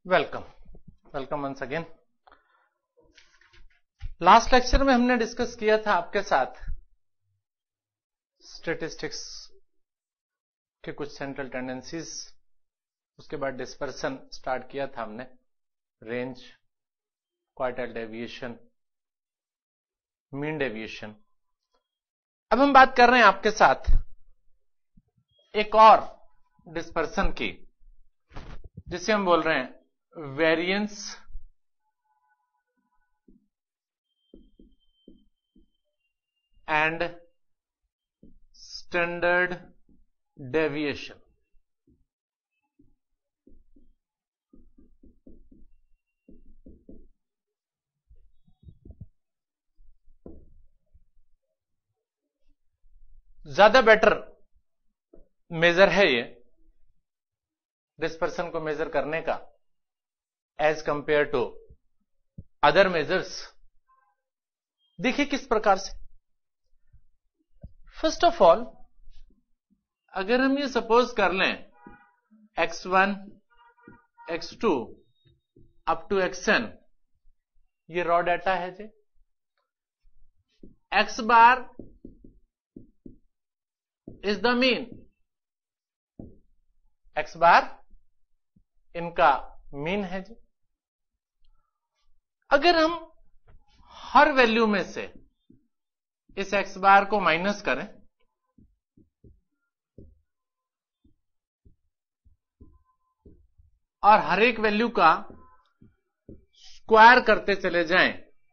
Welcome once again. Last lecture में हमने discuss किया था आपके साथ स्टैटिस्टिक्स के कुछ सेंट्रल टेंडेंसीज, उसके बाद डिस्पर्सन स्टार्ट किया था हमने, range, quartile deviation, mean deviation. अब हम बात कर रहे हैं आपके साथ एक और डिस्पर्सन की, जिसे हम बोल रहे हैं वेरिएंस एंड स्टैंडर्ड डेविएशन। ज्यादा बेटर मेजर है ये डिस्पर्सन को मेजर करने का as compare to other measures. देखिए किस प्रकार से। फर्स्ट ऑफ ऑल, अगर हम ये सपोज कर लें x1 x2 up to xn, ये रॉ डाटा है जी। x bar is the mean, x bar इनका मीन है जी। अगर हम हर वैल्यू में से इस x बार को माइनस करें और हर एक वैल्यू का स्क्वायर करते चले जाएं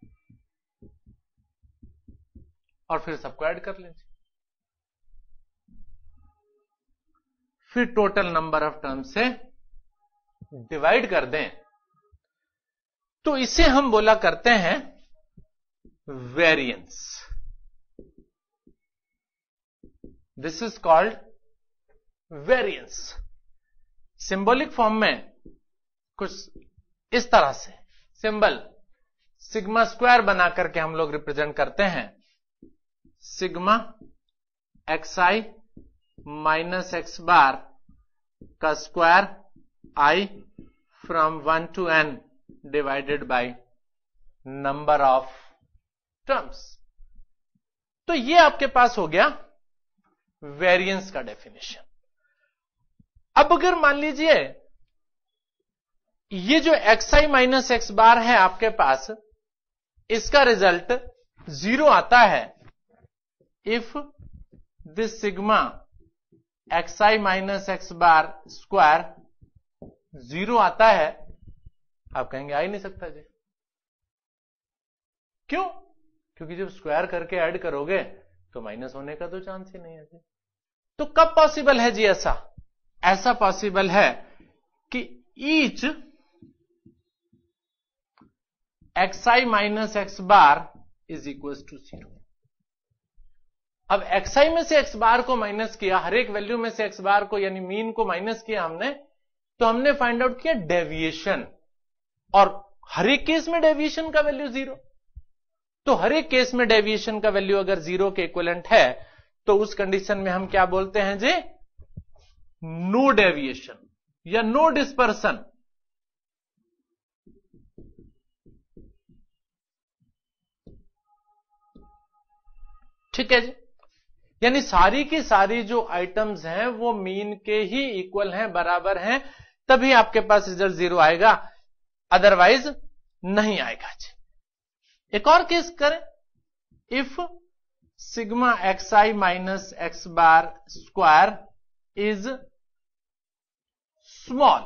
और फिर सबको ऐड कर लीजिए, फिर टोटल नंबर ऑफ टर्म से डिवाइड कर दें, तो इसे हम बोला करते हैं variance. This is called variance. Symbolic form में कुछ इस तरह से सिंबल सिग्मा स्क्वायर बना करके हम लोग रिप्रेजेंट करते हैं। Sigma xi minus x bar का square i from 1 to n divided by number of terms. तो ये आपके पास हो गया वेरिएंस का डेफिनेशन। अब अगर मान लीजिए ये जो xi माइनस x बार है आपके पास, इसका रिजल्ट 0 आता है, if this sigma xi minus x bar square 0 आता है, आप कहेंगे आ ही नहीं सकता जी। क्यों? क्योंकि जब स्क्वायर करके ऐड करोगे तो माइनस होने का तो चांस ही नहीं है जी। तो कब पॉसिबल है जी ऐसा? ऐसा पॉसिबल है कि each xi minus x bar is equal to 0। अब xi में से x बार को माइनस किया, हर एक वैल्यू में से x बार को यानी मीन को माइनस किया हमने, तो हमने फाइंड आउट किया डेविएशन, और हर एक केस में डेविएशन का वैल्यू 0। तो हर एक केस में डेविएशन का वैल्यू अगर 0 के इक्विवेलेंट है तो उस कंडीशन में हम क्या बोलते हैं जी? नो डेविएशन या नो डिस्पर्सन। ठीक है जी। यानी सारी की सारी जो आइटम्स हैं वो मीन के ही इक्वल हैं, बराबर हैं, तभी आपके पास रिजल्ट 0 आएगा, अदरवाइज नहीं आएगा जी। एक और केस करें, if sigma xi minus x bar square is small,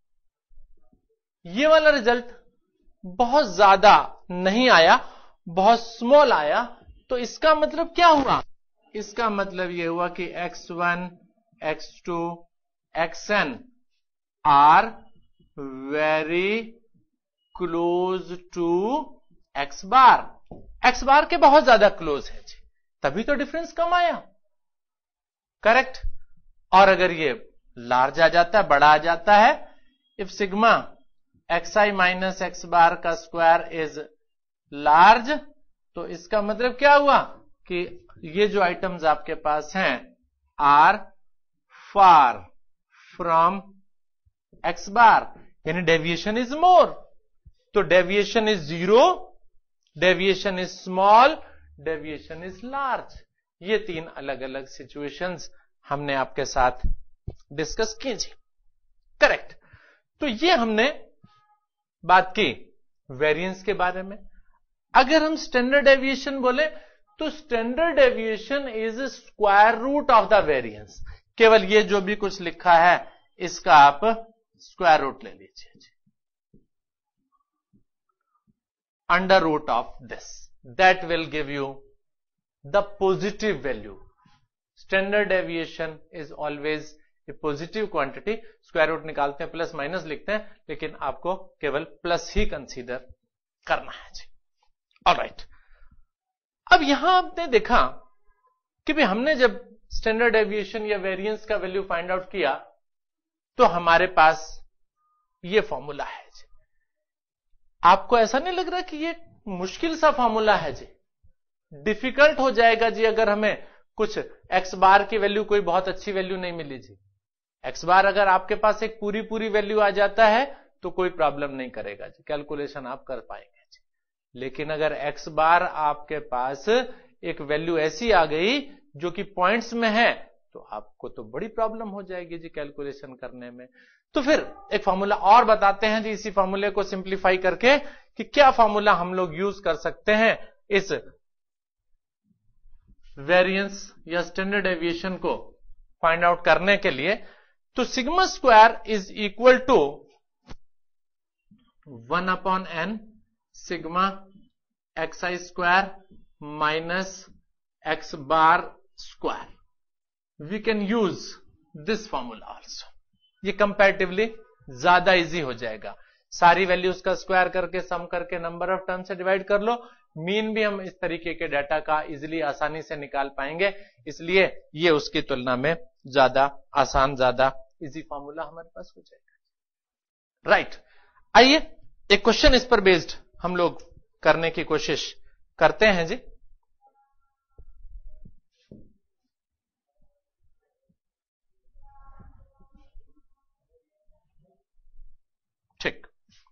ये वाला रिजल्ट बहुत ज्यादा नहीं आया, बहुत स्मॉल आया, तो इसका मतलब क्या हुआ? इसका मतलब यह हुआ कि x1 x2 xn are very close to x bar. x bar के बहुत ज्यादा क्लोज है जी, तभी तो डिफरेंस कम आया। करेक्ट। और अगर ये लार्ज आ जाता है, बड़ा आ जाता है, if sigma xi minus x bar का स्क्वायर इज लार्ज, तो इसका मतलब क्या हुआ कि ये जो आइटम्स आपके पास हैं are far from x bar, यानी डेविएशन इज मोर। तो deviation is 0, deviation is small, deviation is large. ये 3 अलग अलग सिचुएशंस हमने आपके साथ डिस्कस की जी। करेक्ट। तो ये हमने बात की वेरिएंस के बारे में। अगर हम स्टैंडर्ड डेविएशन बोले तो standard deviation is square root of the variance. केवल ये जो भी कुछ लिखा है इसका आप स्क्वायर रूट ले लीजिए जी, under root of this, that will give you the positive value. Standard deviation is always a positive quantity. Square root निकालते हैं, प्लस माइनस लिखते हैं, लेकिन आपको केवल प्लस ही कंसीडर करना है जी। ऑलराइट। अब यहां आपने देखा कि भाई हमने जब स्टैंडर्ड डेविएशन या वेरिएंस का वैल्यू फाइंड आउट किया तो हमारे पास ये फॉर्मूला है जी। आपको ऐसा नहीं लग रहा कि ये मुश्किल सा फॉर्मूला है जी? डिफिकल्ट हो जाएगा जी अगर हमें कुछ एक्स बार की वैल्यू कोई बहुत अच्छी वैल्यू नहीं मिली जी। एक्स बार अगर आपके पास एक पूरी वैल्यू आ जाता है तो कोई प्रॉब्लम नहीं करेगा जी, कैलकुलेशन आप कर पाएंगे जी। लेकिन अगर एक्स बार आपके पास एक वैल्यू ऐसी आ गई जो कि पॉइंट्स में है तो आपको तो बड़ी प्रॉब्लम हो जाएगी जी कैलकुलेशन करने में। तो फिर एक फॉर्मूला और बताते हैं जी, इसी फॉर्मूले को सिंप्लीफाई करके कि क्या फॉर्मूला हम लोग यूज कर सकते हैं इस वेरिएंस या स्टैंडर्ड डेविएशन को फाइंड आउट करने के लिए। तो sigma square is equal to 1/n sigma xi square minus x bar square. We can use this formula also. ये कंपैरेटिवली ज्यादा इजी हो जाएगा। सारी वैल्यूज का स्क्वायर करके सम करके नंबर ऑफ टर्म से डिवाइड कर लो। मीन भी हम इस तरीके के डाटा का इजिली आसानी से निकाल पाएंगे, इसलिए ये उसकी तुलना में ज्यादा आसान, ज्यादा इजी फॉर्मूला हमारे पास हो जाएगा। राइट। आइए एक क्वेश्चन इस पर बेस्ड हम लोग करने की कोशिश करते हैं जी। ठीक।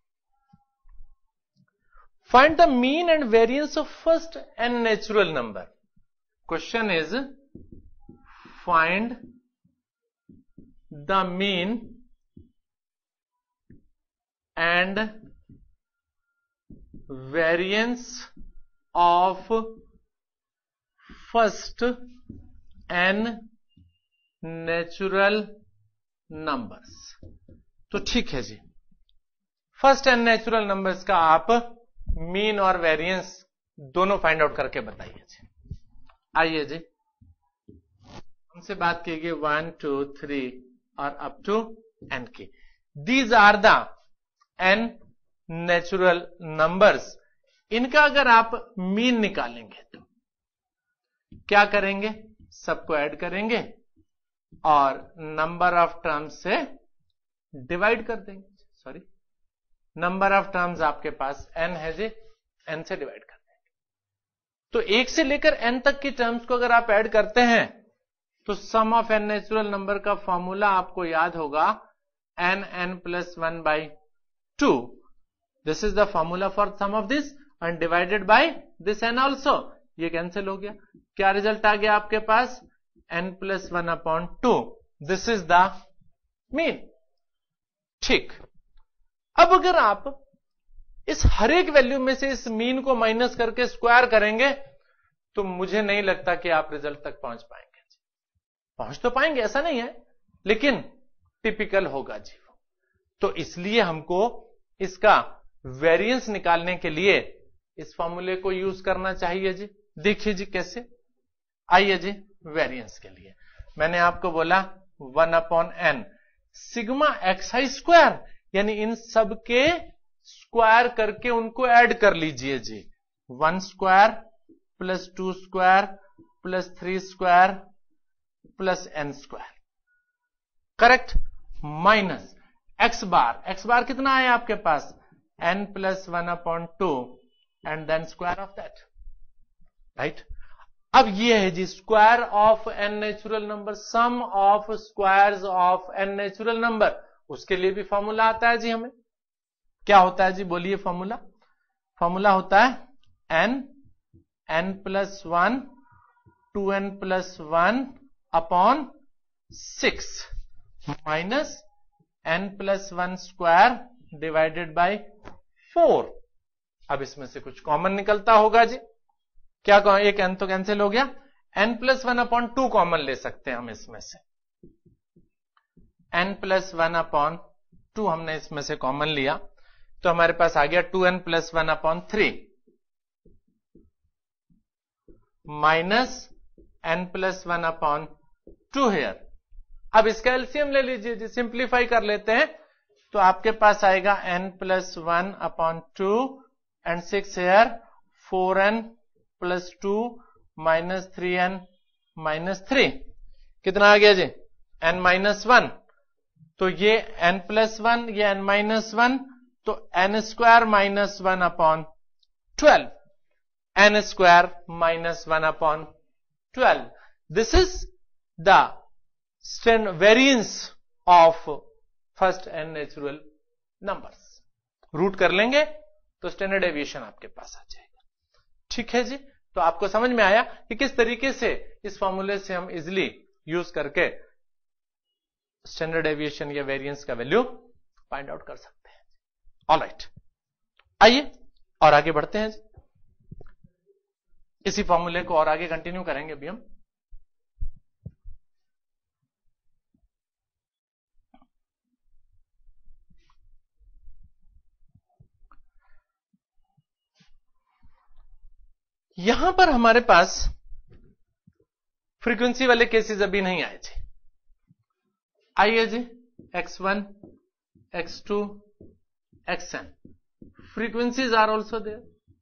Find the mean and variance of first n natural number. Question is, find the mean and variance of first n natural numbers. तो ठीक है जी, फर्स्ट एन नेचुरल नंबर्स का आप मीन और वेरिएंस दोनों फाइंड आउट करके बताइए जी। आइए जी, हमसे बात की गई 1 2 3 और अप टू n की। These are the n natural numbers. इनका अगर आप मीन निकालेंगे तो क्या करेंगे? सबको ऐड करेंगे और नंबर ऑफ टर्म्स से डिवाइड कर देंगे। सॉरी, नंबर ऑफ टर्म्स आपके पास n है जी, n से डिवाइड कर देंगे। तो 1 से लेकर n तक की टर्म्स को अगर आप ऐड करते हैं तो sum of n natural number का फॉर्मूला आपको याद होगा n plus 1/2। This is the formula for sum of this and divided by this n also. ये कैंसिल हो गया। क्या रिजल्ट आ गया आपके पास? n plus 1/2। This is the mean. ठीक। अब अगर आप इस हर एक वैल्यू में से इस मीन को माइनस करके स्क्वायर करेंगे तो मुझे नहीं लगता कि आप रिजल्ट तक पहुंच पाएंगे। पहुंच तो पाएंगे, ऐसा नहीं है, लेकिन टिपिकल होगा जी। तो इसलिए हमको इसका वेरिएंस निकालने के लिए इस फॉर्मूले को यूज करना चाहिए जी। देखिए जी कैसे। आइए जी, वेरिएंस के लिए मैंने आपको बोला 1/n सिग्मा xi स्क्वायर, यानी इन सब के स्क्वायर करके उनको ऐड कर लीजिए जी। 1 square plus 2 square plus 3 square plus n square. Correct. Minus x bar कितना है आपके पास? n plus 1/2 and then square of that. Right. अब ये है जी square of n natural number, sum of squares of n natural number. उसके लिए भी फॉर्मूला आता है जी हमें। क्या होता है जी, बोलिए फॉर्मूला। फॉर्मूला होता है n plus 1 2n plus 1 upon 6 minus n plus 1 square divided by 4। अब इसमें से कुछ कॉमन निकलता होगा जी। क्या एक n तो कैंसिल हो गया, n प्लस 1 अपॉन 2 कॉमन ले सकते हैं हम इसमें से। n प्लस 1 अपॉन 2 हमने इसमें से कॉमन लिया तो हमारे पास आ गया 2n plus 1 upon 3 minus n plus 1 upon 2 here. अब इसका एलसीएम ले लीजिए जी, सिंप्लीफाई कर लेते हैं तो आपके पास आएगा n plus 1 upon 2 and 6 here 4n plus 2 minus 3n minus 3। कितना आ गया जी, n माइनस 1। तो ये n प्लस 1, ये n माइनस 1, तो n square minus 1 upon 12, n square minus 1 upon 12। This is the variance of first n natural numbers. Root कर लेंगे तो standard deviation आपके पास आ जाएगा। ठीक है जी, तो आपको समझ में आया कि किस तरीके से इस फॉर्मूले से हम इजिली यूज करके स्टैंडर्ड डेविएशन या वेरिएंस का वैल्यू फाइंड आउट कर सकते हैं। ऑलराइट, आइए और आगे बढ़ते हैं जी। इसी फॉर्मूले को और आगे कंटिन्यू करेंगे अभी हम। यहां पर हमारे पास फ्रीक्वेंसी वाले केसेस अभी नहीं आए थे। आइए जी, x1 x2 xn frequencies are also there.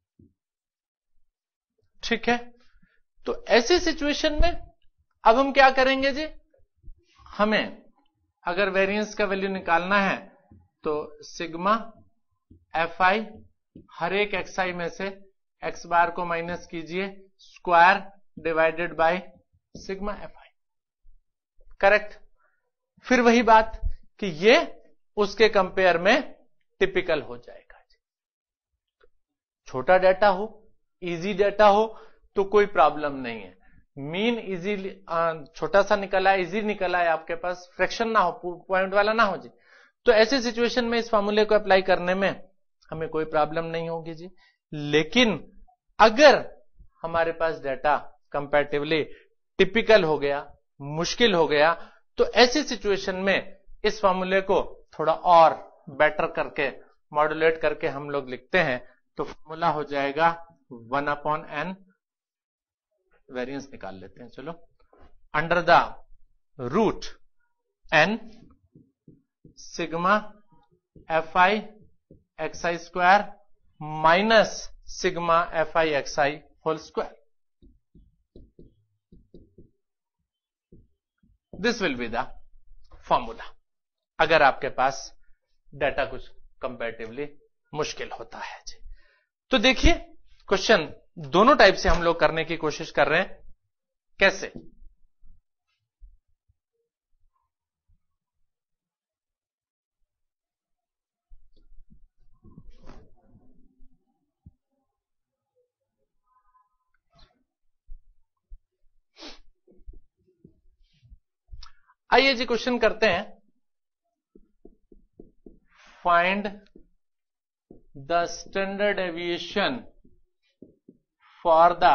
ठीक है, तो ऐसी सिचुएशन में अब हम क्या करेंगे जी, हमें अगर वेरिएंस का वैल्यू निकालना है तो सिग्मा fi हर एक xi में से x बार को माइनस कीजिए square divided by sigma fi। Correct. फिर वही बात कि ये उसके कंपेयर में टिपिकल हो जाएगा। छोटा डाटा हो, इजी डाटा हो तो कोई प्रॉब्लम नहीं है। मीन इजी छोटा सा निकला है, इजी निकला है, आपके पास फ्रैक्शन ना हो, पॉइंट वाला ना हो जी, तो ऐसे सिचुएशन में इस फॉर्मूले को अप्लाई करने में हमें कोई प्रॉब्लम नहीं होगी जी। लेकिन अगर हमारे पास डाटा कंपैरेटिवली टिपिकल हो गया, मुश्किल हो गया, तो ऐसी सिचुएशन में इस फॉर्मूले को थोड़ा और बेटर करके मॉड्यूलेट करके हम लोग लिखते हैं तो फॉर्मूला हो जाएगा 1 अपॉन n। वेरिएंस निकाल लेते हैं, चलो। Under the root n sigma fi xi square minus sigma fi xi whole square. This will be the formula अगर आपके पास डाटा कुछ कंपैरेटिवली मुश्किल होता है जी। तो देखिए, क्वेश्चन दोनों टाइप से हम लोग करने की कोशिश कर रहे हैं। कैसे? आइए जी, क्वेश्चन करते हैं। Find the standard deviation for the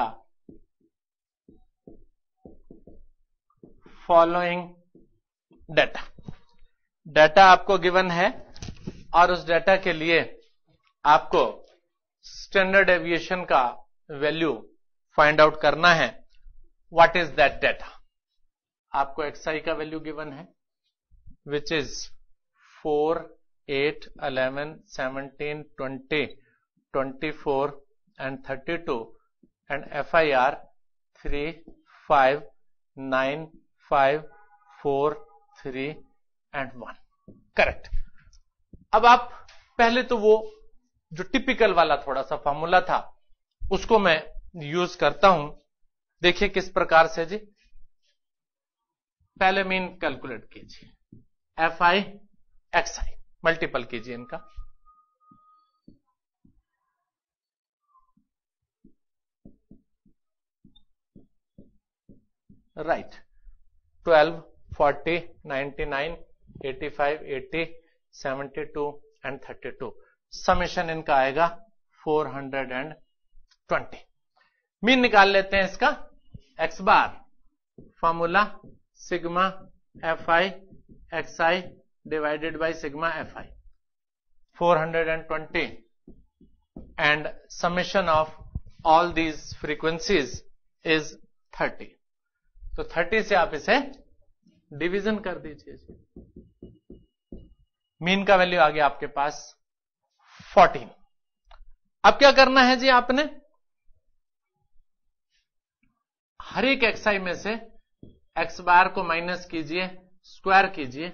following data. Data आपको गिवन है और उस डाटा के लिए आपको स्टैंडर्ड डेविएशन का वैल्यू फाइंड आउट करना है। What is that data? आपको xi का वैल्यू गिवन है which is 4, 8, 11, 17, 20, 24 and 32 and FIR 3, 5, 9, 5, 4, 3 and 1। Correct. अब आप पहले तो वो जो टिपिकल वाला थोड़ा सा फॉर्मूला था उसको मैं यूज करता हूं। देखिए किस प्रकार से जी। पहले मीन कैलकुलेट कीजिए, fi xi मल्टीपल कीजिए इनका। Right 12, 40, 99, 85, 80, 72 and 32। समेशन इनका आएगा 420। मीन निकाल लेते हैं इसका। X bar formula sigma F I X I divided by sigma F I 420 and summation of all these frequencies is 30। तो 30 से आप इसे डिवीजन कर दीजिए। मीन का वैल्यू आ गया आपके पास 14। अब क्या करना है जी, आपने हर एक एक्सआई में से एक्स बार को माइनस कीजिए, स्क्वायर कीजिए।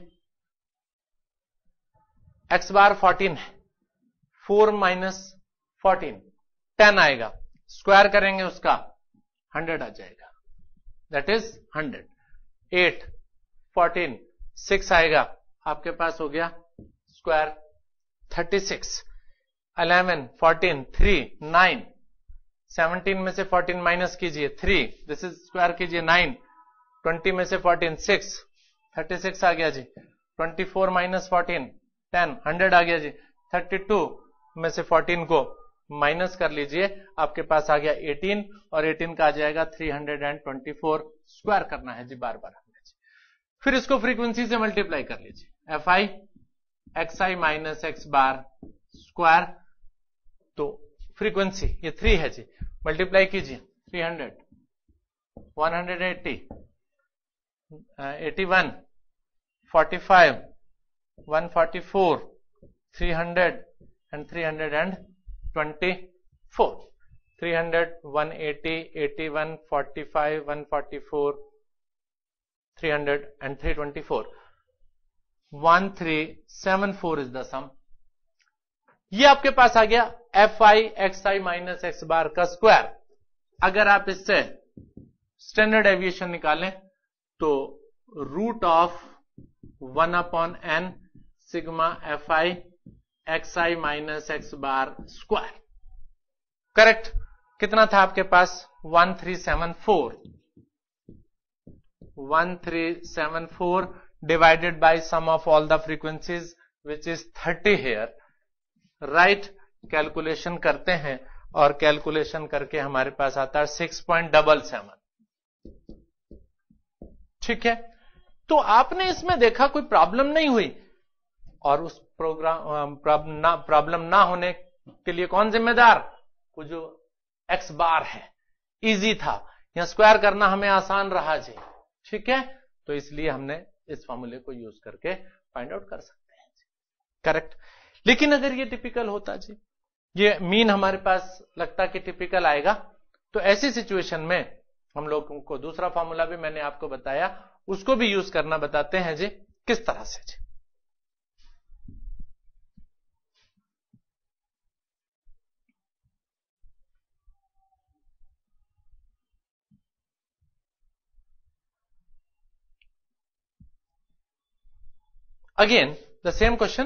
एक्स बार 14 है, 4 माइनस 14 10 आएगा, स्क्वायर करेंगे उसका 100 आ जाएगा, दैट इज 100। 8 14 6 आएगा, आपके पास हो गया स्क्वायर 36। 11 14 3 9 17 में से 14 माइनस कीजिए 3, दिस इज स्क्वायर कीजिए 9। 20 में से 14 6, 36 आ गया जी। 24 माइनस 14 10, 100 आ गया जी। 32 में से 14 को माइनस कर लीजिए, आपके पास आ गया 18 और 18 का आ जाएगा 324। स्क्वायर करना है जी बार बार हमें जी। फिर इसको फ्रीक्वेंसी से मल्टीप्लाई कर लीजिए, F I X I minus X bar square. तो फ्रीक्वेंसी ये 3 है जी, मल्टीप्लाई कीजिए 300 180 81 45 144 300 and 324। 300 180 81 45 144 300 and 324। 1374 is the sum. ये आपके पास आ गया F I X I minus X bar का स्क्वायर। अगर आप इससे स्टैंडर्ड एविएशन निकालें तो root of 1/n sigma F I X I minus X bar square. Correct. कितना था आपके पास 1374। 1374 divided by sum of all the frequencies which is 30 here. Right, calculation करते हैं और कैलकुलेशन करके हमारे पास आता है 6.77। ठीक है, तो आपने इसमें देखा कोई प्रॉब्लम नहीं हुई, और उस प्रॉब्लम ना होने के लिए कौन जिम्मेदार? वो जो एक्स बार है, इजी था, यहां स्क्वायर करना हमें आसान रहा जी। ठीक है, तो इसलिए हमने इस फॉर्मूले को यूज करके फाइंड आउट कर सकते हैं। करेक्ट। लेकिन अगर ये टिपिकल होता जी, ये मीन हमारे पास लगता कि टिपिकल आएगा, तो ऐसी सिचुएशन में हम लोगों को दूसरा फॉर्मूला भी मैंने आपको बताया, उसको भी यूज करना बताते हैं जी, किस तरह से जी। Again, the same question.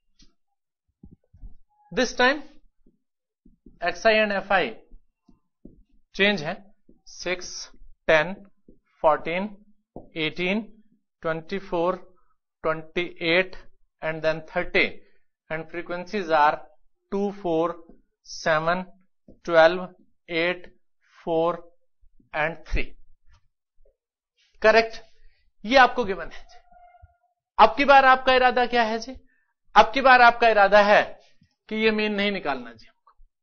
This time, xi and fi change है 6, 10, 14, 18, 24, 28 and then 30, and frequencies are 2, 4, 7, 12, 8, 4 and 3. Correct? ये आपको गिवन है। अब की बार आपका इरादा क्या है जी? अब की बार आपका इरादा है कि ये मीन नहीं निकालना जी,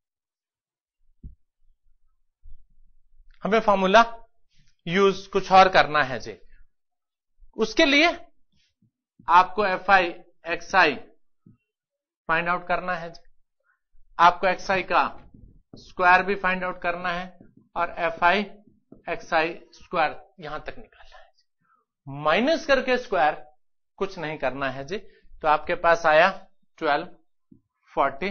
हमें फॉर्मूला यूज कुछ और करना है जी। उसके लिए आपको F I X I find out करना है जी, आपको एक्स आई का स्क्वायर भी फाइंड आउट करना है, और F I X I square यहां तक निकालना है। माइनस करके स्क्वायर कुछ नहीं करना है जी। तो आपके पास आया 12, 40,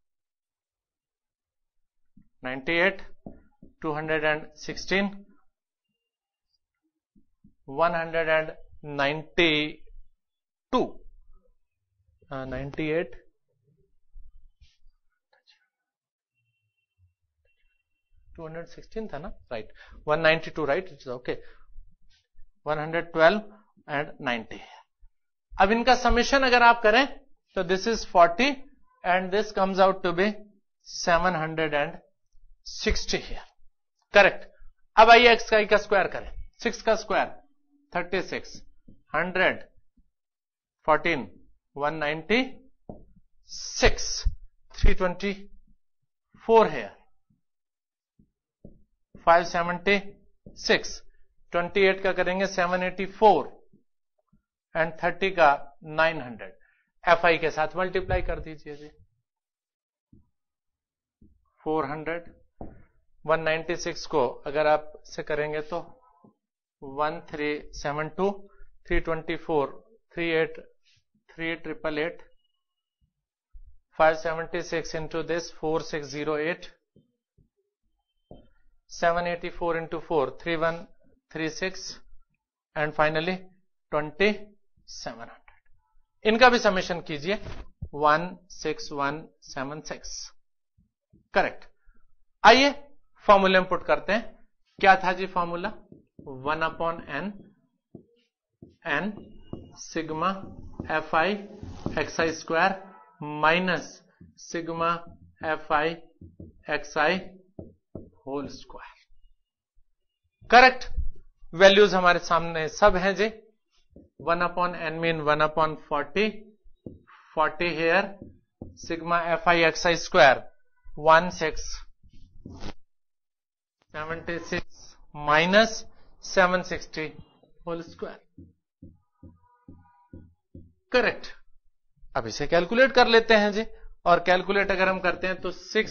98, 216, 192, 98, 216 था ना, right, 192, right, it's okay. 112 and 90 है। अब इनका समेशन अगर आप करें तो this is 40 and this comes out to be 760 here. Correct. अब आइए x का स्क्वायर करें। 6 का स्क्वायर 36, 100, 14, 196, 324 here, 576, 28 का करेंगे 784 एंड 30 का 900। FI के साथ मल्टीप्लाई कर दीजिए जी। 400, 196 को अगर आप से करेंगे तो 1372, 324, 3888, 576 into this 4608, 784 into 4 3136 and finally 2700। इनका भी समेशन कीजिए 16176। करेक्ट। आइए फॉर्मूले में पुट करते हैं। क्या था जी formula? 1/n n sigma fi xi square minus sigma fi xi whole square. Correct. Values हमारे सामने सब हैं जी। 1/n mean 1/40, 40 here, sigma fi xi square 1676 minus 760 whole square. Correct. अब इसे कैलकुलेट कर लेते हैं जी, और कैलकुलेट अगर हम करते हैं तो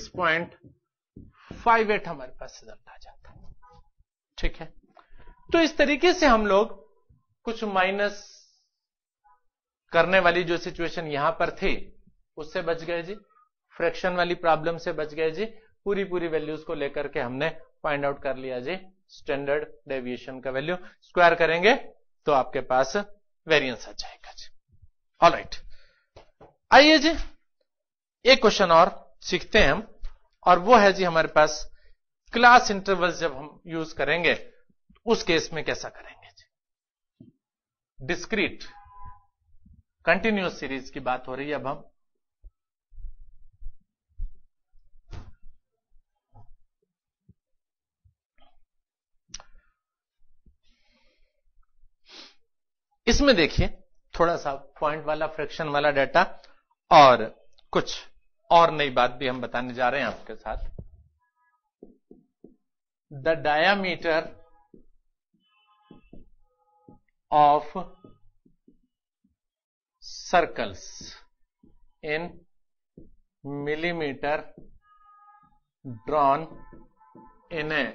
6.58 हमारे पास रिजल्ट आ जाता है। ठीक है। तो इस तरीके से हम लोग कुछ माइनस करने वाली जो सिचुएशन यहां पर थी उससे बच गए जी, फ्रैक्शन वाली प्रॉब्लम से बच गए जी। पूरी वैल्यूज को लेकर के हमने फाइंड आउट कर लिया जी स्टैंडर्ड डेविएशन का वैल्यू। स्क्वायर करेंगे तो आपके पास वेरिएंस आ जाएगा जी। ऑलराइट। आइए जी एक क्वेश्चन और सीखते हैं हम, और वो है जी हमारे पास क्लास इंटरवल्स जब हम यूज करेंगे उस केस में कैसा करेंगे जी। डिस्क्रीट कंटिन्यूअस सीरीज की बात हो रही है अब हम। इसमें देखिए थोड़ा सा पॉइंट वाला फ्रैक्शन वाला डाटा और कुछ और नई बात भी हम बताने जा रहे हैं आपके साथ। The diameter of circles in millimetre drawn in a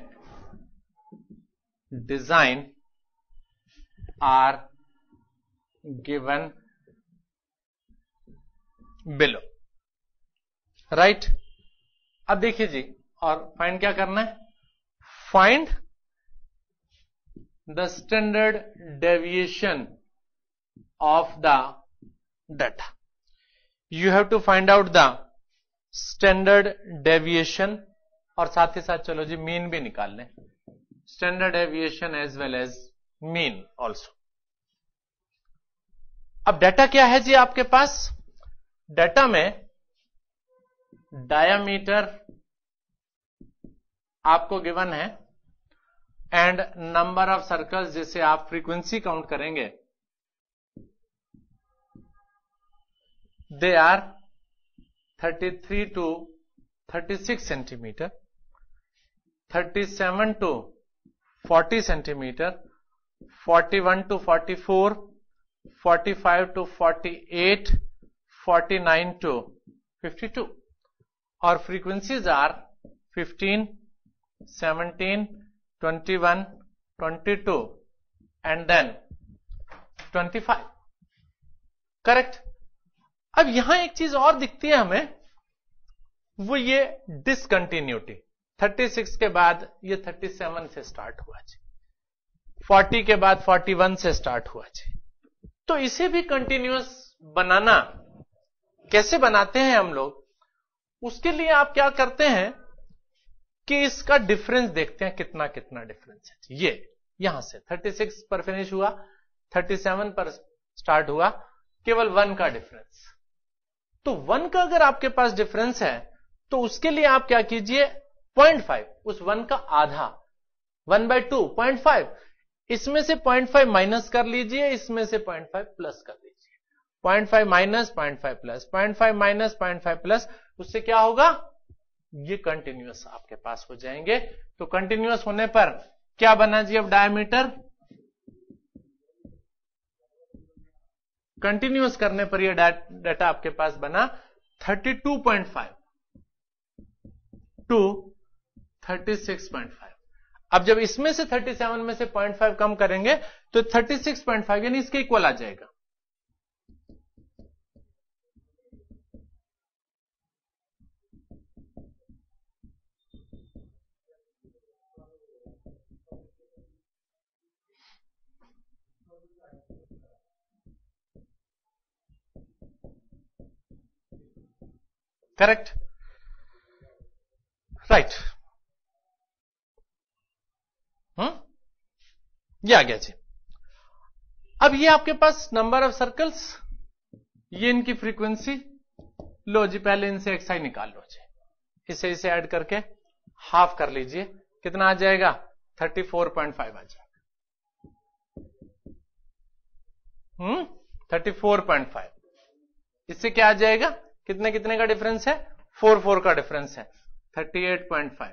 design are given below. Right. अब देखिए जी, और फाइंड क्या करना है? Find the standard deviation of the data. You have to find out the standard deviation, और साथ ही साथ चलो जी मीन भी निकाल लें। Standard deviation as well as mean also. अब डाटा क्या है जी आपके पास? डाटा में डायामीटर आपको गिवन है एंड नंबर ऑफ सर्कल्स जिसे आप फ्रीक्वेंसी काउंट करेंगे they are 33 to 36 centimetre, 37 to 40 centimetre, 41 to 44, 45 to 48, 49 to 52, और frequencies are 15, 17, 21, 22 and then 25। Correct. अब यहां एक चीज और दिखती है हमें, वो ये डिसकंटिन्यूटी। 36 के बाद ये 37 से स्टार्ट हुआ जी, 40 के बाद 41 से स्टार्ट हुआ जी। तो इसे भी कंटिन्यूअस बनाना कैसे बनाते हैं हम लोग? उसके लिए आप क्या करते हैं कि इसका डिफरेंस देखते हैं, कितना कितना डिफरेंस है। यहां से 36 पर फिनिश हुआ, 37 पर स्टार्ट हुआ, केवल 1 का डिफरेंस। तो 1 का अगर आपके पास डिफरेंस है तो उसके लिए आप क्या कीजिए, 0.5 उस 1 का आधा, 1/2 0.5, इसमें से 0.5 माइनस कर लीजिए, इसमें से 0.5 प्लस कर लीजिए, 0.5 माइनस 0.5 प्लस, 0.5 माइनस 0.5 प्लस, उससे क्या होगा, ये कंटिन्यूअस आपके पास हो जाएंगे। तो कंटिन्यूअस होने पर क्या बना जी, अब डायमीटर कंटिन्यूअस करने पर ये डाटा आपके पास बना 32.5 टू 36.5। अब जब इसमें से 37 में से 0.5 कम करेंगे तो 36.5 यानी इसके इक्वल आ जाएगा। Correct, right. ये आ गया जी। अब ये आपके पास नंबर ऑफ सर्कल्स, ये इनकी फ्रीक्वेंसी, लो जी पहले इनसे एक्साई निकाल लो जी, इसे ऐड करके हाफ कर लीजिए, कितना आ जाएगा, 34.5 आ जाएगा। 34.5, इससे क्या आ जाएगा, कितने कितने का डिफरेंस है, 4 का डिफरेंस है, 38.5,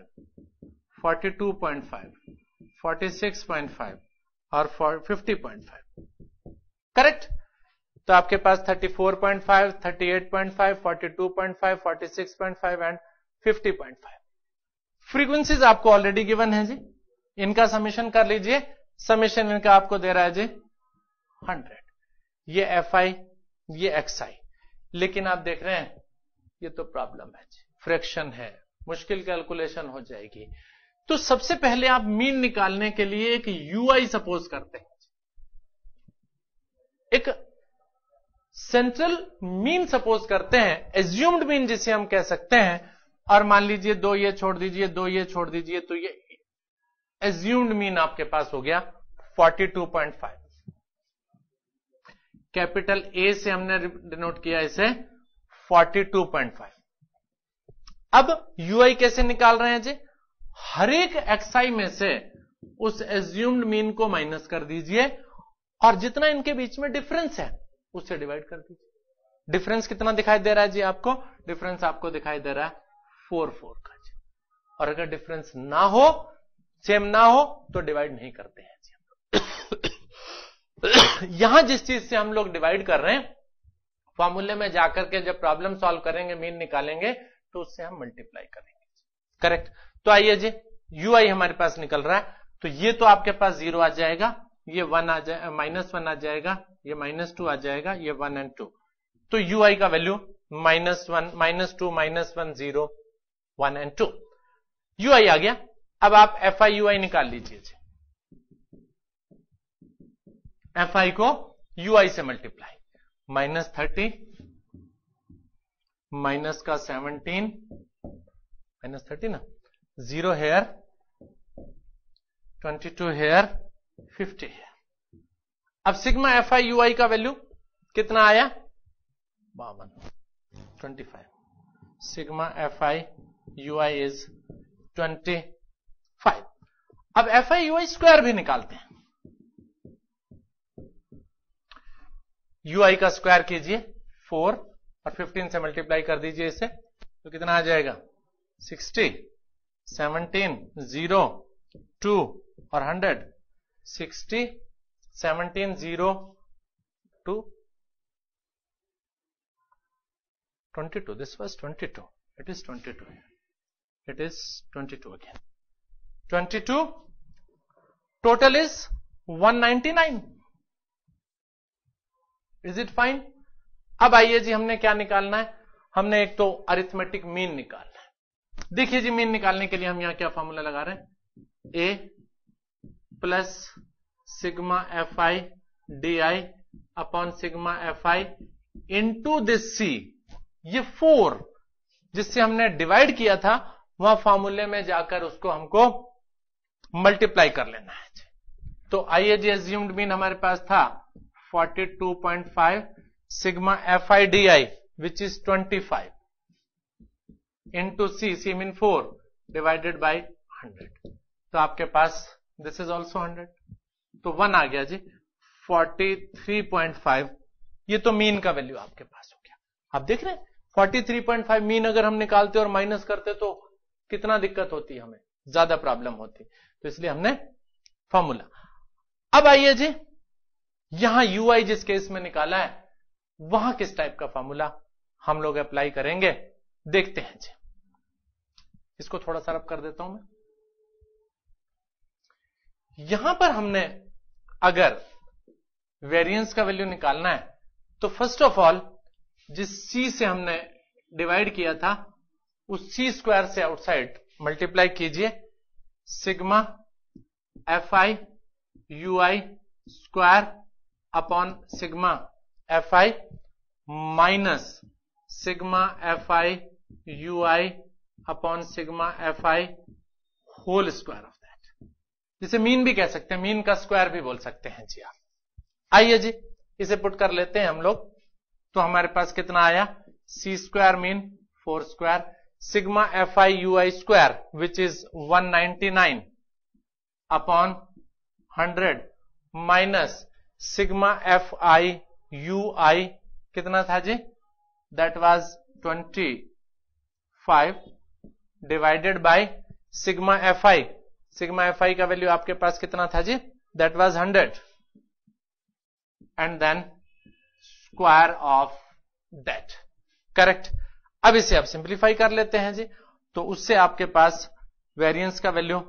42.5, 46.5 और 50.5। करेक्ट। तो आपके पास 34.5, 38.5, 42.5, 46.5 एंड 50.5 फ्रीक्वेंसीज आपको ऑलरेडी गिवन है जी। इनका समेशन कर लीजिए, समेशन इनका आपको दे रहा है जी 100। ये FI, ये XI। लेकिन आप देख रहे हैं ये तो प्रॉब्लम है जी, फ्रैक्शन है, मुश्किल कैलकुलेशन हो जाएगी। तो सबसे पहले आप मीन निकालने के लिए एक UI सपोज करते हैं, एक सेंट्रल मीन सपोज करते हैं, एज्यूम्ड मीन जिसे हम कह सकते हैं। और मान लीजिए 2 ये छोड़ दीजिए, 2 ये छोड़ दीजिए, तो ये एज्यूम्ड मीन आपके पास हो गया 42.5। कैपिटल A से हमने डिनोट किया इसे 42.5। अब UI कैसे निकाल रहे हैं जी, हर एक XI में से उस एज्यूम्ड मीन को माइनस कर दीजिए और जितना इनके बीच में डिफरेंस है उससे डिवाइड कर दीजिए। डिफरेंस कितना दिखाई दे रहा है जी आपको, डिफरेंस आपको दिखाई दे रहा है 4 का जी। और अगर डिफरेंस ना हो, सेम ना हो, तो डिवाइड नहीं करते हैं जी। यहां जिस चीज से हम लोग डिवाइड कर रहे हैं, फॉर्मूले में जाकर के जब प्रॉब्लम सॉल्व करेंगे, मीन निकालेंगे, तो उससे हम मल्टीप्लाई करेंगे। करेक्ट। तो आइए जी, UI हमारे पास निकल रहा है, तो ये तो आपके पास 0 आ जाएगा, ये 1 आ जाएगा, -1 आ जाएगा, ये -2 आ जाएगा, ये 1 और 2। तो UI का वैल्यू -1, -2, -1, 0, 1 और 2 UI आ गया। अब आप FI UI निकाल लीजिए जी। FI को UI से मल्टीप्लाई, -30 माइनस का 17, -30 ना, 0 हेयर, 22 हेयर, 50 हेयर। अब सिग्मा FI UI का वैल्यू कितना आया, 52, 25। Sigma FI UI is 25। अब FI UI स्क्वायर भी निकालते हैं। UI का स्क्वायर कीजिए 4 और 15 से मल्टीप्लाई कर दीजिए इसे, तो कितना आ जाएगा, 60, 17, 0, 2 और 100, 60, 17, 0, 2, 22. This was 22. It is 22. It is 22 again. 22. Total is 199. Is it fine? अब आइए जी, हमने क्या निकालना है, हमने एक तो अरिथमेटिक मीन निकालना है। देखिए जी, मीन निकालने के लिए हम यहां क्या फॉर्मूला लगा रहे हैं, A plus sigma FI DI upon sigma FI into this C। ये 4 जिससे हमने डिवाइड किया था, वहां फॉर्मूले में जाकर उसको हमको मल्टीप्लाई कर लेना है। तो आइए जी, एज्यूम्ड मीन हमारे पास था 42.5 sigma FIDI which is 25 into C mean 4 divided by 100। तो आपके पास दिस इज ऑल्सो 100, तो 1 आ गया जी 43.5। ये तो मीन का वैल्यू आपके पास हो गया। आप देख रहे हैं 43.5 मीन अगर हम निकालते और माइनस करते तो कितना दिक्कत होती, हमें ज्यादा प्रॉब्लम होती। तो इसलिए हमने फॉर्मूला। अब आइए जी, यहां यूआई जिस केस में निकाला है वहां किस टाइप का फॉर्मूला हम लोग अप्लाई करेंगे, देखते हैं जी। इसको थोड़ा सा रब कर देता हूं मैं। यहां पर हमने अगर वेरिएंस का वैल्यू निकालना है तो फर्स्ट ऑफ ऑल जिस सी से हमने डिवाइड किया था उस सी स्क्वायर से आउटसाइड मल्टीप्लाई कीजिए sigma FI UI square upon sigma FI minus sigma FI UI upon sigma FI whole square of that, जिसे मीन भी कह सकते हैं, मीन का स्क्वायर भी बोल सकते हैं जी आप। आइए जी, इसे पुट कर लेते हैं हम लोग। तो हमारे पास कितना आया, C square mean 4 square sigma FI UI square which is 199 upon 100 minus sigma FI UI कितना था जी, that was 25 divided by sigma FI। Sigma FI का वैल्यू आपके पास कितना था जी, that was 100 and then square of that. Correct. अब इसे आप सिंप्लीफाई कर लेते हैं जी, तो उससे आपके पास वेरिएंस का वैल्यू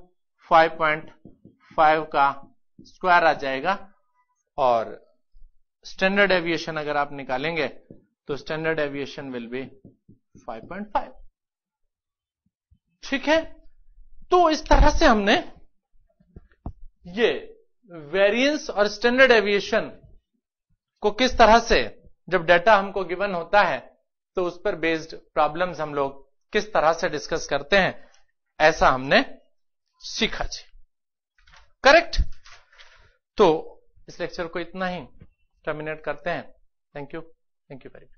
5.5 का स्क्वायर आ जाएगा और स्टैंडर्ड एविएशन अगर आप निकालेंगे तो स्टैंडर्ड एविएशन विल बी 5.5। ठीक है। तो इस तरह से हमने ये वेरिएंस और स्टैंडर्ड एविएशन को किस तरह से, जब डाटा हमको गिवन होता है तो उस पर बेस्ड प्रॉब्लम्स हम लोग किस तरह से डिस्कस करते हैं, ऐसा हमने सीखा जी। करेक्ट। तो इस लेक्चर को इतना ही टर्मिनेट करते हैं। Thank you very much.